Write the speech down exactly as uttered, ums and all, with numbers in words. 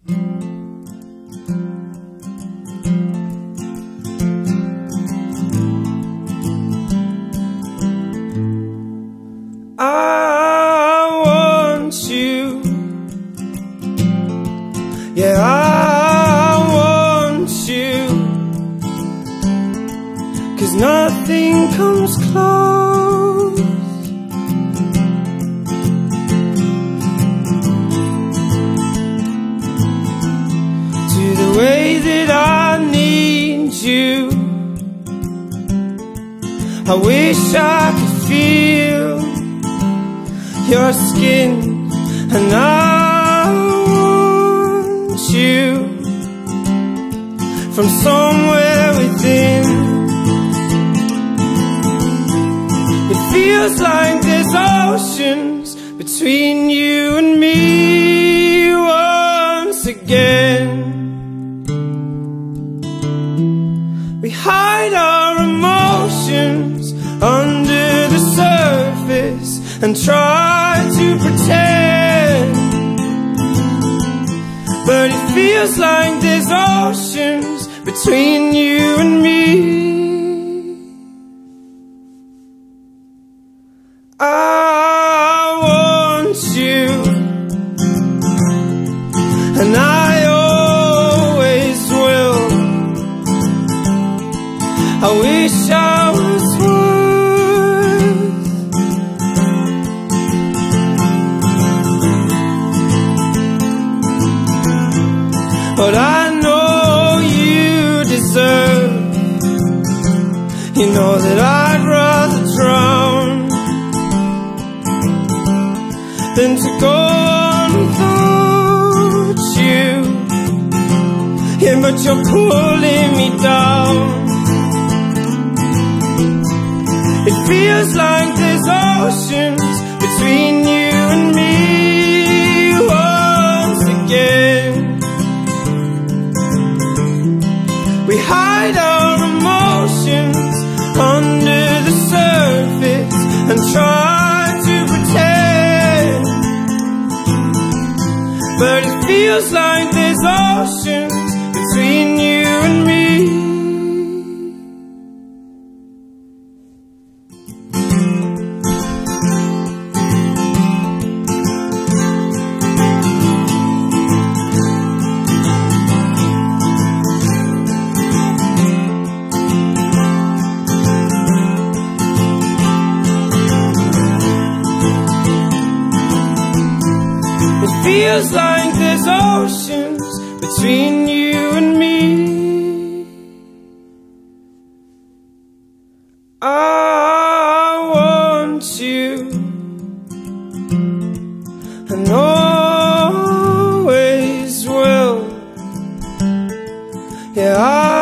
I want you, yeah, I want you, 'cause nothing comes close to the way that I need you. I wish I could feel your skin, and I want you from somewhere within. It feels like there's oceans between you and me once again. We hide our emotions under the surface and try to pretend, but it feels like there's oceans between you and me. I want you, and I always will. I wish I was worth what I know you deserve. You know that I'd rather drown than to go on without you. Yeah, but you're pulling me down. It feels like there's oceans between you and me once again. We hide our emotions under the surface and try to pretend, but it feels like there's oceans between you and me. It feels like there's oceans between you and me. I want you, and always will. Yeah, I